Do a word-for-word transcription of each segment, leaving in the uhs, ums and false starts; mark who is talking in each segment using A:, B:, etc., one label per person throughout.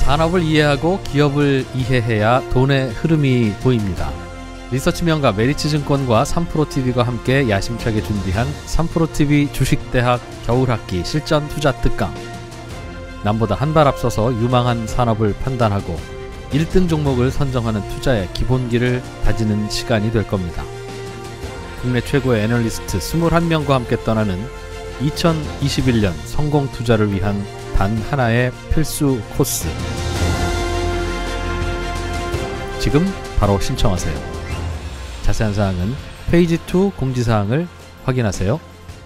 A: 산업을 이해하고 기업을 이해해야 돈의 흐름이 보입니다. 리서치 명가 메리츠증권과 삼프로티비가 함께 야심차게 준비한 삼프로티비 주식대학 겨울학기 실전 투자 특강. 남보다 한 발 앞서서 유망한 산업을 판단하고 일 등 종목을 선정하는 투자의 기본기를 다지는 시간이 될 겁니다. 국내 최고의 애널리스트 이십일 명과 함께 떠나는 이천이십일 년 성공 투자를 위한 단 하나의 필수 코스. 지금 바로 신청하세요. 자세한 사항은 페이지 이 공지사항을 확인하세요.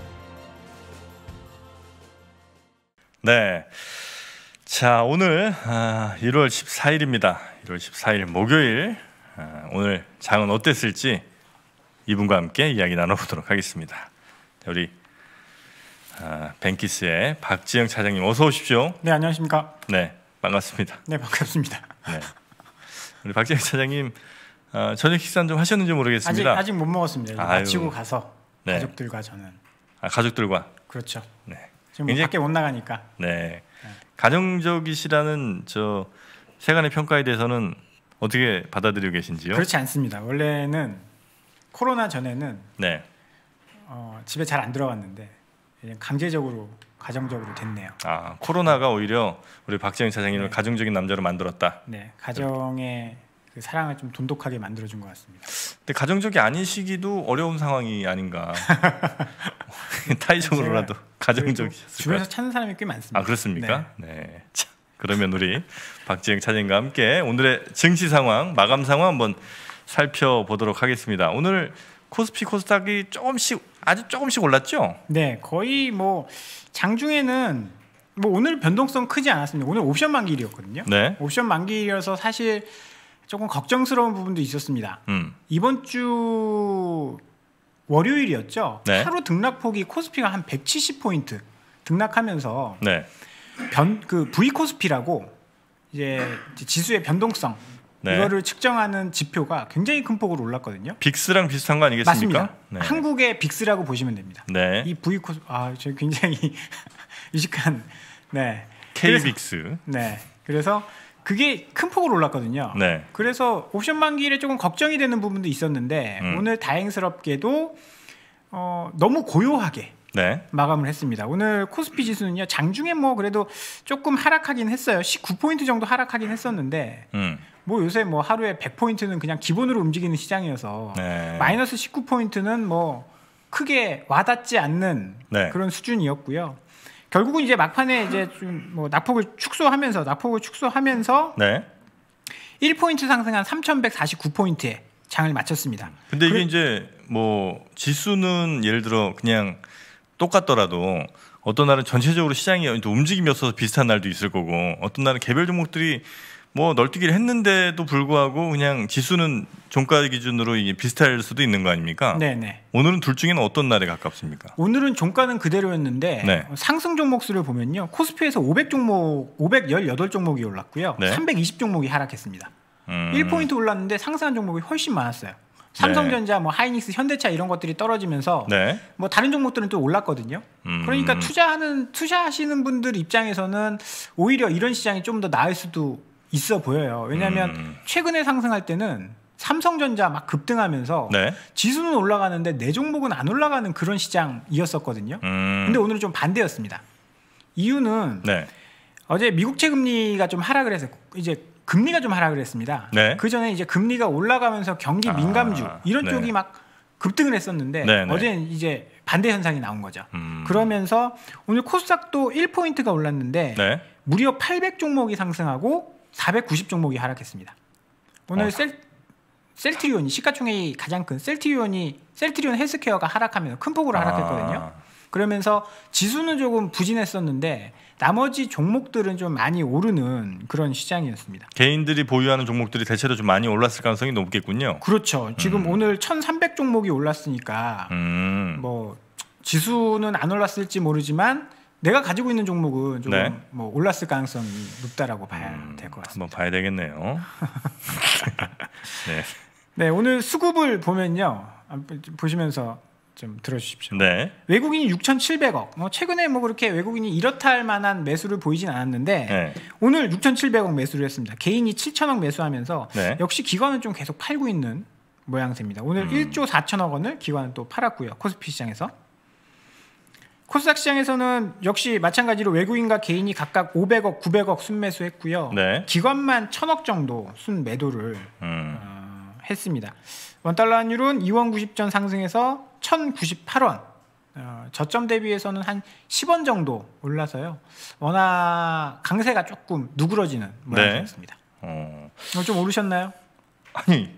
B: 네. 자, 오늘 아, 일월 십사일입니다. 일월 십사일 목요일. 아, 오늘 장은 어땠을지 이분과 함께 이야기 나눠보도록 하겠습니다. 우리 아, 뱅키스의 박지영 차장님 어서 오십시오.
C: 네, 안녕하십니까.
B: 네, 반갑습니다.
C: 네, 반갑습니다.
B: 네. 우리 박지영 차장님 아, 저녁 식사는 좀 하셨는지 모르겠습니다.
C: 아직 아직 못 먹었습니다.
B: 아유.
C: 마치고 가서
B: 네.
C: 가족들과 저는.
B: 아, 가족들과.
C: 그렇죠.
B: 네.
C: 지금 뭐
B: 굉장히-
C: 밖에 못 나가니까.
B: 네. 가정적이시라는 저 세간의 평가에 대해서는 어떻게 받아들이고 계신지요?
C: 그렇지 않습니다. 원래는 코로나 전에는
B: 네.
C: 어, 집에 잘 안 들어갔는데 그냥 강제적으로 가정적으로 됐네요.
B: 아, 코로나가 오히려 우리 박지영 차장님을
C: 네.
B: 가정적인 남자로 만들었다.
C: 네, 가정의 그 사랑을 좀 돈독하게 만들어준 것 같습니다.
B: 근데 가정적이 아니시기도 어려운 상황이 아닌가. 타이적으로라도 가정적이셨을
C: 주변에서
B: 것
C: 찾는 사람이 꽤 많습니다.
B: 아, 그렇습니까? 네. 자, 그러면 우리 박지영 차장님과 함께 오늘의 증시 상황, 마감 상황 한번 살펴보도록 하겠습니다. 오늘 코스피 코스닥이 조금씩 아주 조금씩 올랐죠?
C: 네, 거의 뭐 장중에는 뭐 오늘 변동성 크지 않았습니다. 오늘 옵션 만기일이었거든요.
B: 네.
C: 옵션 만기일이어서 사실 조금 걱정스러운 부분도 있었습니다.
B: 음.
C: 이번 주 월요일이었죠.
B: 네.
C: 하루 등락폭이 코스피가 한 백칠십 포인트 등락하면서
B: 네.
C: 변 그 V 코스피라고 이제 지수의 변동성
B: 네.
C: 이거를 측정하는 지표가 굉장히 큰 폭으로 올랐거든요.
B: 빅스랑 비슷한 거 아니겠습니까?
C: 맞습니다.
B: 네.
C: 한국의 빅스라고 보시면 됩니다.
B: 네.
C: 이 V 코스 아, 저 굉장히 유식한 네.
B: K빅스.
C: 네. 그래서 그게 큰 폭으로 올랐거든요.
B: 네.
C: 그래서 옵션 만기일에 조금 걱정이 되는 부분도 있었는데
B: 음.
C: 오늘 다행스럽게도 어, 너무 고요하게
B: 네.
C: 마감을 했습니다. 오늘 코스피 지수는요. 장중에 뭐 그래도 조금 하락하긴 했어요. 십구 포인트 정도 하락하긴 했었는데
B: 음.
C: 뭐 요새 뭐 하루에 백 포인트는 그냥 기본으로 움직이는 시장이어서
B: 네.
C: 마이너스 십구 포인트는 뭐 크게 와닿지 않는
B: 네.
C: 그런 수준이었고요. 결국은 이제 막판에 이제 좀 뭐 낙폭을 축소하면서 낙폭을 축소하면서
B: 네.
C: 일 포인트 상승한 삼천백사십구 포인트에 장을 마쳤습니다.
B: 근데 이게
C: 그래-
B: 이제 뭐 지수는 예를 들어 그냥 똑같더라도 어떤 날은 전체적으로 시장이 움직임이 없어서 비슷한 날도 있을 거고 어떤 날은 개별 종목들이 뭐 널뛰기를 했는데도 불구하고 그냥 지수는 종가 기준으로 이게 비슷할 수도 있는 거 아닙니까?
C: 네네.
B: 오늘은 둘 중에는 어떤 날에 가깝습니까?
C: 오늘은 종가는 그대로였는데
B: 네.
C: 상승 종목 수를 보면요. 코스피에서 오백 종목, 오백십팔 종목이 올랐고요.
B: 네.
C: 삼백이십 종목이 하락했습니다.
B: 음.
C: 일 포인트 올랐는데 상승한 종목이 훨씬 많았어요. 삼성전자, 뭐 하이닉스, 현대차 이런 것들이 떨어지면서
B: 네.
C: 뭐 다른 종목들은 또 올랐거든요.
B: 음.
C: 그러니까 투자하는 투자하시는 분들 입장에서는 오히려 이런 시장이 좀 더 나을 수도 있어 보여요. 왜냐하면
B: 음.
C: 최근에 상승할 때는 삼성전자 막 급등하면서
B: 네.
C: 지수는 올라가는데 내 종목은 안 올라가는 그런 시장이었었거든요.
B: 음.
C: 근데 오늘은 좀 반대였습니다. 이유는
B: 네.
C: 어제 미국채 금리가 좀 하락을 해서 이제 금리가 좀 하락을 했습니다.
B: 네.
C: 그 전에 이제 금리가 올라가면서 경기
B: 아,
C: 민감주 이런
B: 네.
C: 쪽이 막 급등을 했었는데
B: 네, 네.
C: 어제는 이제 반대 현상이 나온 거죠.
B: 음.
C: 그러면서 오늘 코스닥도 일 포인트가 올랐는데
B: 네.
C: 무려 팔백 종목이 상승하고 사백구십 종목이 하락했습니다. 오늘
B: 어.
C: 셀 셀트리온이 시가총액이 가장 큰 셀트리온이 셀트리온 헬스케어가 하락하면서 큰 폭으로 하락했거든요.
B: 아.
C: 그러면서 지수는 조금 부진했었는데 나머지 종목들은 좀 많이 오르는 그런 시장이었습니다.
B: 개인들이 보유하는 종목들이 대체로 좀 많이 올랐을 가능성이 높겠군요.
C: 그렇죠. 지금
B: 음.
C: 오늘 천삼백 종목이 올랐으니까
B: 음.
C: 뭐 지수는 안 올랐을지 모르지만 내가 가지고 있는 종목은 좀
B: 네.
C: 뭐 올랐을 가능성이 높다라고 봐야
B: 음,
C: 될 것 같습니다.
B: 한번 봐야 되겠네요. 네.
C: 네, 오늘 수급을 보면요. 보시면서 좀 들어주십시오.
B: 네.
C: 외국인이 육천칠백억. 뭐 최근에 뭐 그렇게 외국인이 이렇다 할 만한 매수를 보이진 않았는데
B: 네.
C: 오늘 육천칠백억 매수를 했습니다. 개인이 칠천억 매수하면서
B: 네.
C: 역시 기관은 좀 계속 팔고 있는 모양새입니다. 오늘
B: 음.
C: 일조 사천억 원을 기관은 또 팔았고요. 코스피 시장에서. 코스닥 시장에서는 역시 마찬가지로 외국인과 개인이 각각 오백억, 구백억 순매수했고요.
B: 네.
C: 기관만 천억 정도 순매도를
B: 음.
C: 어, 했습니다. 원달러 환율은 이 원 구십 전 상승해서 천구십팔 원. 어, 저점 대비해서는 한 십 원 정도 올라서요. 워낙 강세가 조금 누그러지는 모양새였습니다.
B: 네. 어.
C: 어, 좀 오르셨나요?
B: 아니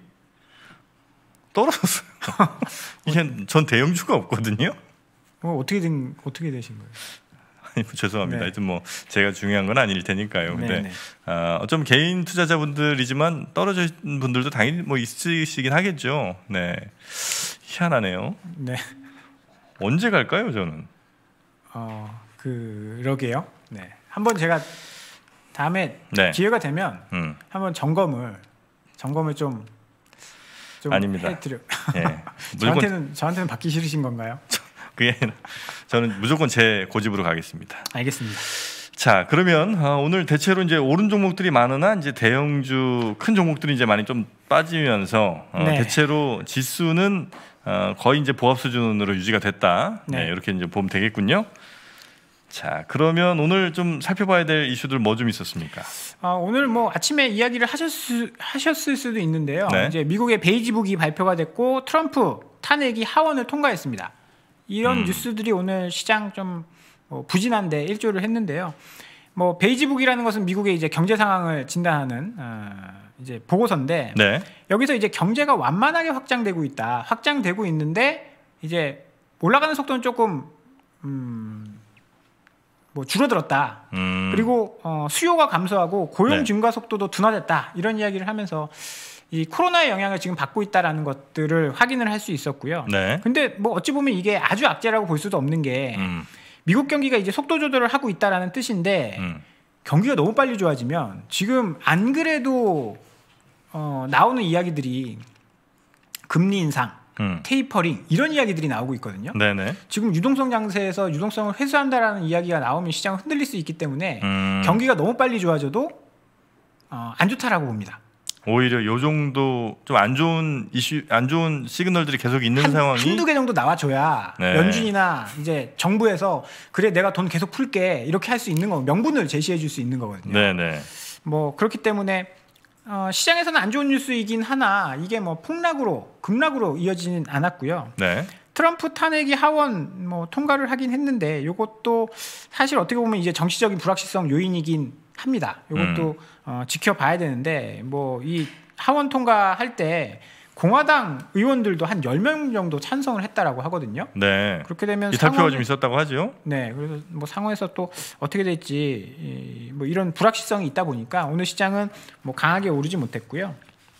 B: 떨어졌어요. 이게 전 대형주가 없거든요.
C: 어, 어떻게 된 어떻게 되신 거예요?
B: 아니, 뭐 죄송합니다.
C: 네.
B: 하여튼 뭐 제가 중요한 건 아닐 테니까요. 근데
C: 네네.
B: 어, 좀 개인 투자자분들이지만 떨어진 분들도 당연히 뭐 있으시긴 하겠죠. 네, 희한하네요.
C: 네.
B: 언제 갈까요, 저는?
C: 어, 그러게요. 네. 한번 제가 다음에
B: 네.
C: 기회가 되면
B: 음,
C: 한번 점검을 점검을 좀, 좀
B: 아닙니다.
C: 해드려.
B: 예. 무조건
C: 저한테는 저한테는 받기 싫으신 건가요?
B: 그게 아니라 저는 무조건 제 고집으로 가겠습니다.
C: 알겠습니다.
B: 자, 그러면 어, 오늘 대체로 이제 오른 종목들이 많으나 이제 대형주 큰 종목들이 이제 많이 좀 빠지면서 어,
C: 네.
B: 대체로 지수는 어, 거의 이제 보합 수준으로 유지가 됐다. 네.
C: 네.
B: 이렇게 이제 보면 되겠군요. 자, 그러면 오늘 좀 살펴봐야 될 이슈들 뭐 좀 있었습니까?
C: 어, 오늘 뭐 아침에 이야기를 하셨을, 하셨을 수도 있는데요.
B: 네.
C: 이제 미국의 베이지북이 발표가 됐고 트럼프 탄핵이 하원을 통과했습니다. 이런
B: 음.
C: 뉴스들이 오늘 시장 좀 뭐 부진한데 일조를 했는데요. 뭐 베이지북이라는 것은 미국의 이제 경제 상황을 진단하는 어, 이제 보고서인데
B: 네.
C: 여기서 이제 경제가 완만하게 확장되고 있다. 확장되고 있는데 이제 올라가는 속도는 조금 음, 뭐 줄어들었다.
B: 음.
C: 그리고 어, 수요가 감소하고 고용
B: 네.
C: 증가 속도도 둔화됐다. 이런 이야기를 하면서 이 코로나의 영향을 지금 받고 있다라는 것들을 확인을 할 수 있었고요.
B: 네.
C: 근데 뭐 어찌 보면 이게 아주 악재라고 볼 수도 없는 게
B: 음.
C: 미국 경기가 이제 속도 조절을 하고 있다라는 뜻인데
B: 음.
C: 경기가 너무 빨리 좋아지면 지금 안 그래도 어, 나오는 이야기들이 금리 인상,
B: 음.
C: 테이퍼링 이런 이야기들이 나오고 있거든요.
B: 네네.
C: 지금 유동성 장세에서 유동성을 회수한다라는 이야기가 나오면 시장은 흔들릴 수 있기 때문에
B: 음.
C: 경기가 너무 빨리 좋아져도 어, 안 좋다라고 봅니다.
B: 오히려 요 정도 좀 안 좋은 이슈, 안 좋은 시그널들이 계속 있는
C: 한,
B: 상황이
C: 한두 개 정도 나와줘야
B: 네.
C: 연준이나 이제 정부에서 그래 내가 돈 계속 풀게 이렇게 할 수 있는 거 명분을 제시해 줄 수 있는 거거든요.
B: 네네.
C: 뭐 그렇기 때문에 어, 시장에서는 안 좋은 뉴스이긴 하나 이게 뭐 폭락으로 급락으로 이어지진 않았고요.
B: 네.
C: 트럼프 탄핵이 하원 뭐 통과를 하긴 했는데 이것도 사실 어떻게 보면 이제 정치적인 불확실성 요인이긴 합니다. 이것도
B: 음.
C: 어, 지켜봐야 되는데 뭐 이 하원 통과할 때 공화당 의원들도 한 열 명 정도 찬성을 했다라고 하거든요.
B: 네.
C: 그렇게 되면
B: 이탈표가
C: 상원이-
B: 좀 있었다고 하죠.
C: 네, 그래서 뭐 상원에서 또 어떻게 될지 이, 뭐 이런 불확실성이 있다 보니까 오늘 시장은 뭐 강하게 오르지 못했고요.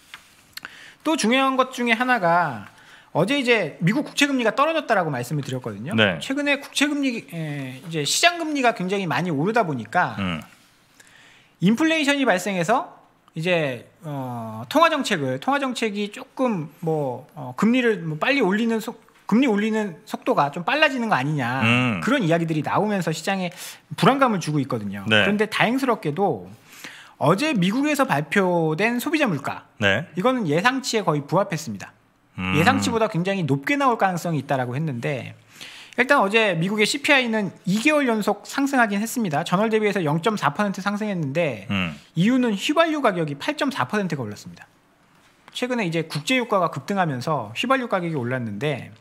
C: 또 중요한 것 중에 하나가 어제 이제 미국 국채 금리가 떨어졌다라고 말씀을 드렸거든요.
B: 네.
C: 최근에 국채 금리 에, 이제 시장 금리가 굉장히 많이 오르다 보니까
B: 음.
C: 인플레이션이 발생해서 이제 어, 통화 정책을 통화 정책이 조금 뭐 어, 금리를 뭐 빨리 올리는 속 금리 올리는 속도가 좀 빨라지는 거 아니냐
B: 음.
C: 그런 이야기들이 나오면서 시장에 불안감을 주고 있거든요.
B: 네.
C: 그런데 다행스럽게도 어제 미국에서 발표된 소비자 물가
B: 네.
C: 이거는 예상치에 거의 부합했습니다.
B: 음.
C: 예상치보다 굉장히 높게 나올 가능성이 있다라고 했는데 일단 어제 미국의 씨피아이는 이 개월 연속 상승하긴 했습니다. 전월 대비해서 영 점 사 퍼센트 상승했는데
B: 음.
C: 이유는 휘발유 가격이 팔 점 사 퍼센트가 올랐습니다. 최근에 이제 국제유가가 급등하면서 휘발유 가격이 올랐는데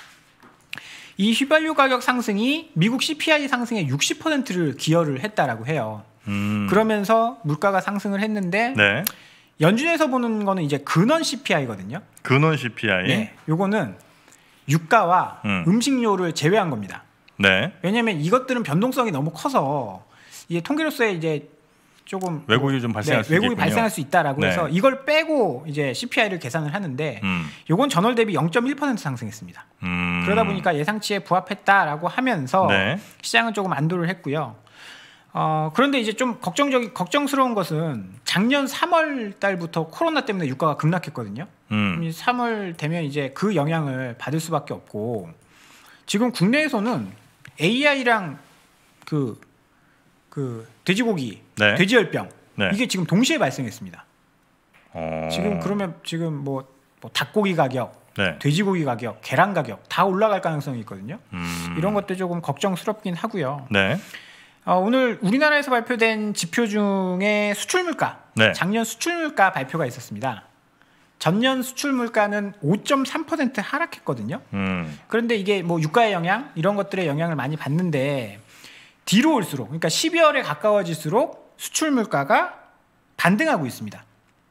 C: 이 휘발유 가격 상승이 미국 씨피아이 상승의 육십 퍼센트를 기여를 했다라고 해요.
B: 음.
C: 그러면서 물가가 상승을 했는데
B: 네.
C: 연준에서 보는 거는 이제 근원 씨피아이거든요.
B: 근원 씨피아이.
C: 네, 요거는 유가와
B: 음.
C: 음. 식료를 제외한 겁니다.
B: 네.
C: 왜냐하면 이것들은 변동성이 너무 커서 이게 통계로서의 이제 조금
B: 왜곡이 좀 발생할
C: 네,
B: 수
C: 왜곡이
B: 있겠군요.
C: 발생할 수 있다라고
B: 네.
C: 해서 이걸 빼고 이제 씨피아이를 계산을 하는데
B: 음.
C: 요건 전월 대비 영 점 일 퍼센트 상승했습니다.
B: 음.
C: 그러다 보니까 예상치에 부합했다라고 하면서
B: 네.
C: 시장은 조금 안도를 했고요. 어, 그런데 이제 좀 걱정적이 걱정스러운 것은 작년 삼월 달부터 코로나 때문에 유가가 급락했거든요.
B: 음.
C: 삼월 되면 이제 그 영향을 받을 수밖에 없고 지금 국내에서는 에이아이랑 그, 그 돼지고기,
B: 네.
C: 돼지열병
B: 네.
C: 이게 지금 동시에 발생했습니다.
B: 어...
C: 지금 그러면 지금 뭐, 뭐 닭고기 가격,
B: 네.
C: 돼지고기 가격, 계란 가격 다 올라갈 가능성이 있거든요.
B: 음...
C: 이런 것도 조금 걱정스럽긴 하고요.
B: 네.
C: 어, 오늘 우리나라에서 발표된 지표 중에 수출 물가,
B: 네.
C: 작년 수출 물가 발표가 있었습니다. 전년 수출 물가는 오 점 삼 퍼센트 하락했거든요.
B: 음.
C: 그런데 이게 뭐 유가의 영향 이런 것들의 영향을 많이 받는데 뒤로 올수록, 그러니까 십이월에 가까워질수록 수출 물가가 반등하고 있습니다.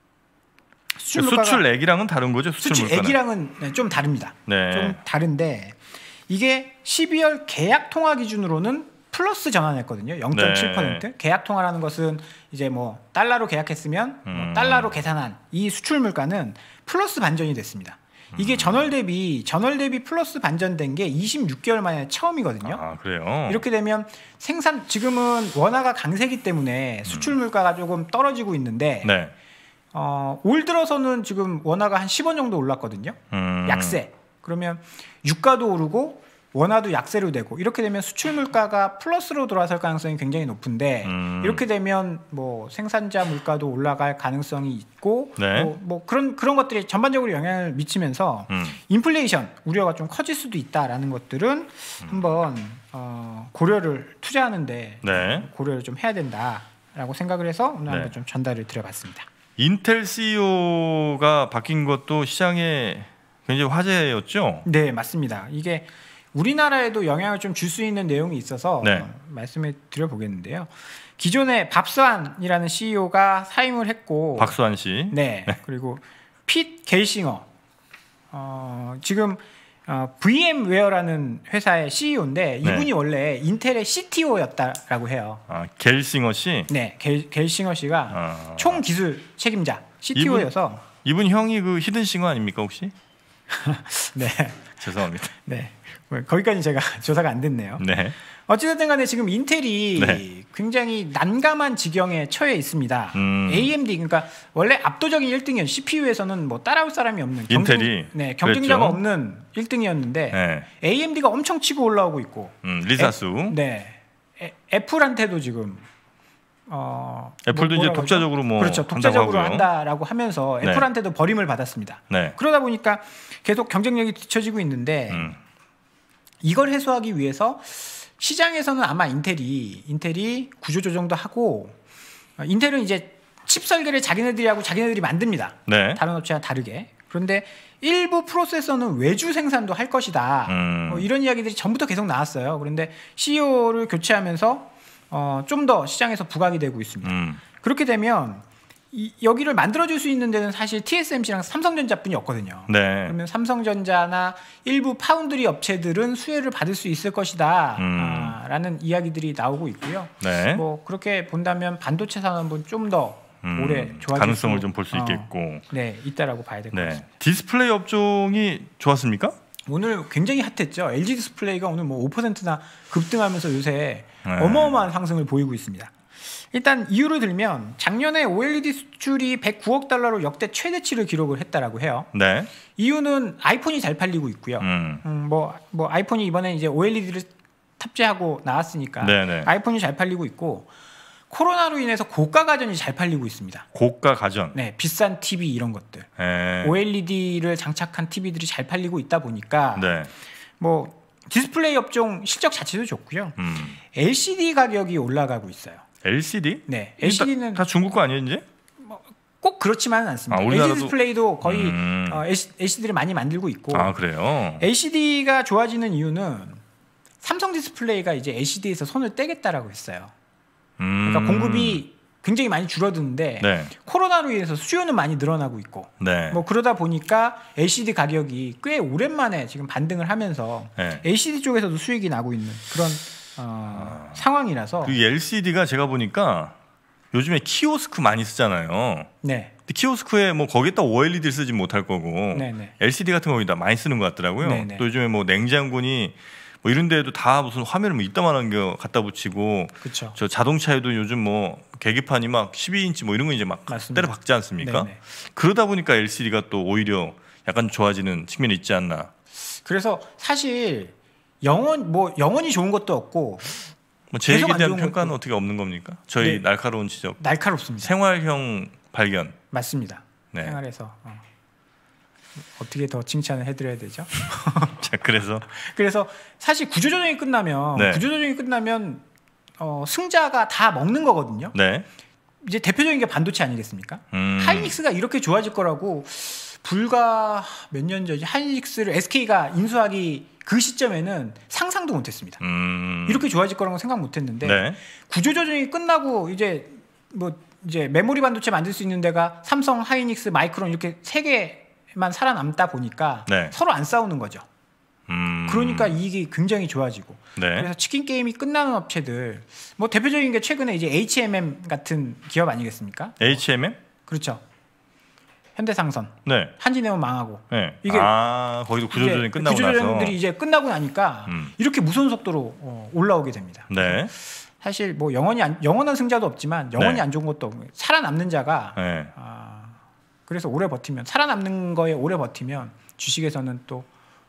C: 수출,
B: 그러니까 수출액이랑은 다른 거죠? 수출 물가는.
C: 수출액이랑은 좀 다릅니다.
B: 네.
C: 좀 다른데 이게 십이월 계약 통화 기준으로는 플러스 전환했거든요. 영 점 칠 퍼센트.
B: 네.
C: 계약 통화라는 것은 이제 뭐 달러로 계약했으면
B: 음.
C: 뭐 달러로 계산한 이 수출 물가는 플러스 반전이 됐습니다. 이게
B: 음.
C: 전월 대비 전월 대비 플러스 반전된 게 이십육 개월 만에 처음이거든요.
B: 아, 그래요?
C: 이렇게 되면 생산 지금은 원화가 강세기 때문에 수출 물가가 조금 떨어지고 있는데
B: 네.
C: 어, 올 들어서는 지금 원화가 한 십 원 정도 올랐거든요.
B: 음.
C: 약세. 그러면 유가도 오르고 원화도 약세로 되고 이렇게 되면 수출 물가가 플러스로 돌아설 가능성이 굉장히 높은데
B: 음.
C: 이렇게 되면 뭐 생산자 물가도 올라갈 가능성이 있고
B: 네.
C: 뭐, 뭐 그런 그런 것들이 전반적으로 영향을 미치면서
B: 음.
C: 인플레이션 우려가 좀 커질 수도 있다라는 것들은
B: 음.
C: 한번 어, 고려를 투자하는데
B: 네.
C: 고려를 좀 해야 된다라고 생각을 해서 오늘
B: 네.
C: 한번 좀 전달을 드려봤습니다.
B: 인텔 씨이오가 바뀐 것도 시장에 굉장히 화제였죠?
C: 네, 맞습니다. 이게 우리나라에도 영향을 좀 줄 수 있는 내용이 있어서
B: 네.
C: 어, 말씀을 드려보겠는데요. 기존에 밥스완이라는 씨이오가 사임을 했고,
B: 박수환 씨.
C: 네, 그리고 핏 겔싱어, 어, 지금 어, 브이엠웨어라는 회사의 씨이오인데 이분이
B: 네.
C: 원래 인텔의 씨티오였다라고 해요.
B: 아, 겔싱어 씨.
C: 네, 겔, 겔싱어 씨가
B: 아.
C: 총 기술 책임자 씨티오여서
B: 이분 형이 그 히든싱어 아닙니까 혹시?
C: 네,
B: 죄송합니다.
C: 네, 거기까지 제가 조사가 안 됐네요.
B: 네.
C: 어찌됐든 간에 지금 인텔이
B: 네.
C: 굉장히 난감한 지경에 처해 있습니다.
B: 음.
C: 에이엠디 그러니까 원래 압도적인 일 등이었 씨피유에서는 뭐 따라올 사람이 없는
B: 인텔이
C: 네, 경쟁자가
B: 그랬죠.
C: 없는 일 등이었는데
B: 네.
C: 에이엠디가 엄청 치고 올라오고 있고
B: 음, 리사수.
C: 애, 네. 애, 애플한테도 지금 어,
B: 애플도
C: 뭐
B: 이제 독자적으로 뭐
C: 그렇죠. 독자적으로
B: 한다고 하고요.
C: 한다라고 하면서
B: 네.
C: 애플한테도 버림을 받았습니다.
B: 네.
C: 그러다 보니까 계속 경쟁력이 뒤처지고 있는데
B: 음.
C: 이걸 해소하기 위해서 시장에서는 아마 인텔이 인텔이 구조조정도 하고 어, 인텔은 이제 칩 설계를 자기네들이 하고 자기네들이 만듭니다.
B: 네.
C: 다른 업체와 다르게. 그런데 일부 프로세서는 외주 생산도 할 것이다.
B: 음.
C: 뭐 이런 이야기들이 전부터 계속 나왔어요. 그런데 씨이오를 교체하면서 어, 좀 더 시장에서 부각이 되고 있습니다.
B: 음.
C: 그렇게 되면 이, 여기를 만들어줄 수 있는 데는 사실 티에스엠씨랑 삼성전자뿐이 없거든요.
B: 네.
C: 그러면 삼성전자나 일부 파운드리 업체들은 수혜를 받을 수 있을 것이다
B: 음.
C: 아, 라는 이야기들이 나오고 있고요.
B: 네.
C: 뭐 그렇게 본다면 반도체 산업은 좀 더
B: 음,
C: 올해 좋아질
B: 가능성을
C: 수,
B: 좀 볼 수
C: 어,
B: 있겠고.
C: 네, 있다라고 봐야 될 것
B: 네.
C: 같습니다.
B: 디스플레이 업종이 좋았습니까?
C: 오늘 굉장히 핫했죠. 엘지 디스플레이가 오늘 뭐 오 퍼센트나 급등하면서 요새
B: 네.
C: 어마어마한 상승을 보이고 있습니다. 일단 이유를 들면 작년에 오엘이디 수출이 백구억 달러로 역대 최대치를 기록을 했다라고 해요.
B: 네.
C: 이유는 아이폰이 잘 팔리고 있고요.
B: 음.
C: 음, 뭐, 뭐 아이폰이 이번에 이제 오엘이디를 탑재하고 나왔으니까
B: 네네.
C: 아이폰이 잘 팔리고 있고 코로나로 인해서 고가 가전이 잘 팔리고 있습니다.
B: 고가 가전.
C: 네, 비싼 티비 이런 것들.
B: 네.
C: 오엘이디를 장착한 티비들이 잘 팔리고 있다 보니까
B: 네.
C: 뭐 디스플레이 업종 실적 자체도 좋고요.
B: 음.
C: 엘시디 가격이 올라가고 있어요.
B: 엘시디?
C: 네, 엘시디는
B: 다, 다 중국 거 아니에요 이제?
C: 꼭 그렇지만은 않습니다.
B: 아, 우리나라도-
C: 엘지 디스플레이도 거의
B: 음.
C: 어, 엘시디를 많이 만들고 있고
B: 아 그래요?
C: 엘시디가 좋아지는 이유는 삼성 디스플레이가 이제 엘시디에서 손을 떼겠다라고 했어요.
B: 음.
C: 그러니까 공급이 굉장히 많이 줄어드는데
B: 네.
C: 코로나로 인해서 수요는 많이 늘어나고 있고
B: 네.
C: 뭐 그러다 보니까 엘시디 가격이 꽤 오랜만에 지금 반등을 하면서
B: 네.
C: 엘시디 쪽에서도 수익이 나고 있는 그런 어,
B: 아.
C: 상황이라서
B: 그 엘시디가 제가 보니까 요즘에 키오스크 많이 쓰잖아요.
C: 네,
B: 근데 키오스크에 뭐 거기다 오엘이디를 쓰진 못할 거고
C: 네, 네.
B: 엘시디 같은 거기다 많이 쓰는 것 같더라고요.
C: 네, 네.
B: 또 요즘에 뭐 냉장고니 뭐 이런 데에도 다 무슨 화면을 뭐 이따만한 거 갖다 붙이고
C: 그렇죠.
B: 저 자동차에도 요즘 뭐 계기판이 막 십이 인치 뭐 이런 거 이제 막
C: 맞습니다.
B: 때려 박지 않습니까?
C: 네, 네.
B: 그러다 보니까 엘시디가 또 오히려 약간 좋아지는 측면이 있지 않나.
C: 그래서 사실 영원 뭐 영원히 좋은 것도 없고
B: 뭐 제에게
C: 계속 안
B: 대한
C: 좋은
B: 평가는
C: 것도-
B: 어떻게 없는 겁니까? 저희
C: 네.
B: 날카로운 지적,
C: 날카롭습니다.
B: 생활형 발견.
C: 맞습니다.
B: 네.
C: 생활에서 어. 어떻게 더 칭찬을 해드려야 되죠?
B: 자, 그래서
C: 그래서 사실 구조조정이 끝나면
B: 네.
C: 구조조정이 끝나면 어, 승자가 다 먹는 거거든요.
B: 네.
C: 이제 대표적인 게 반도체 아니겠습니까?
B: 음.
C: 하이닉스가 이렇게 좋아질 거라고 불과 몇 년 전에 하이닉스를 에스케이가 인수하기 그 시점에는 상상도 못했습니다.
B: 음.
C: 이렇게 좋아질 거라고 생각 못했는데
B: 네.
C: 구조조정이 끝나고 이제 뭐 이제 메모리 반도체 만들 수 있는 데가 삼성, 하이닉스, 마이크론 이렇게 세 개만 살아남다 보니까
B: 네.
C: 서로 안 싸우는 거죠.
B: 음.
C: 그러니까 이익이 굉장히 좋아지고
B: 네.
C: 그래서 치킨 게임이 끝나는 업체들 뭐 대표적인 게 최근에 이제 에이치엠엠 같은 기업 아니겠습니까?
B: 에이치엠엠?
C: 그렇죠. 현대상선,
B: 네.
C: 한진해운 망하고
B: 네.
C: 이게
B: 아, 거기도 구조조정이
C: 이게
B: 끝나고
C: 구조조정들이
B: 나서.
C: 이제 끝나고 나니까
B: 음.
C: 이렇게 무서운 속도로 어, 올라오게 됩니다.
B: 네.
C: 사실 뭐 영원히 안, 영원한 승자도 없지만 영원히
B: 네.
C: 안 좋은 것도 없고 살아남는 자가
B: 네.
C: 아, 그래서 오래 버티면 살아남는 거에 오래 버티면 주식에서는 또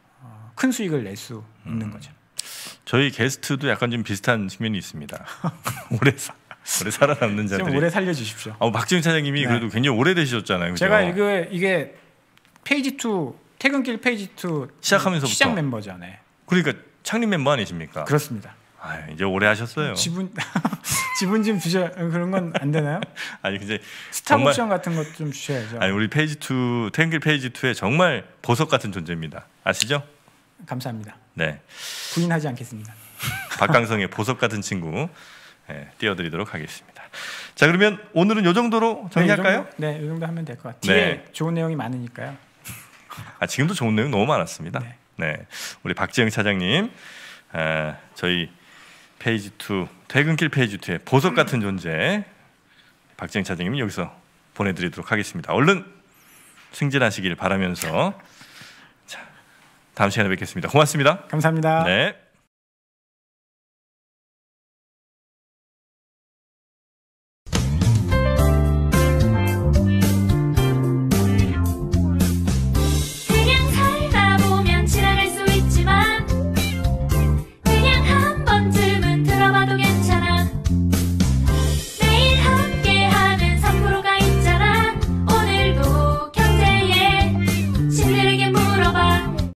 C: 큰 수익을 낼 수 있는
B: 음.
C: 거죠.
B: 저희 게스트도 약간 좀 비슷한 측면이 있습니다. 오래 사, 오래 살아남는 자들이.
C: 좀 오래 살려주십시오.
B: 어, 박지훈 차장님이
C: 네.
B: 그래도 굉장히 오래 되셨잖아요. 그죠?
C: 제가 이게 이게 페이지 이 퇴근길 페이지 이
B: 시작하면서부터.
C: 시작 멤버잖아요.
B: 그러니까 창립 멤버 아니십니까?
C: 그렇습니다.
B: 아, 이제 오래 하셨어요.
C: 지분 지분 좀 주셔 그런 건 안 되나요?
B: 아니 근데
C: 스탑
B: 정말-
C: 옵션 같은 것 좀 주셔야죠.
B: 아니 우리 페이지 이 퇴근길 페이지 이에 정말 보석 같은 존재입니다. 아시죠?
C: 감사합니다.
B: 네.
C: 부인하지 않겠습니다.
B: 박강성의 보석 같은 친구 네, 띄워드리도록 하겠습니다. 자, 그러면 오늘은 이 정도로 정리할까요?
C: 네, 이 정도, 네, 이 정도 하면 될 것 같아요.
B: 네.
C: 뒤에 좋은 내용이 많으니까요.
B: 아, 지금도 좋은 내용 너무 많았습니다. 네,
C: 네.
B: 우리 박지영 차장님, 아, 저희 페이지 이 퇴근길 페이지 이의 보석 같은 존재 박지영 차장님 여기서 보내드리도록 하겠습니다. 얼른 승진하시길 바라면서 자, 다음 시간에 뵙겠습니다. 고맙습니다.
C: 감사합니다.
B: 네.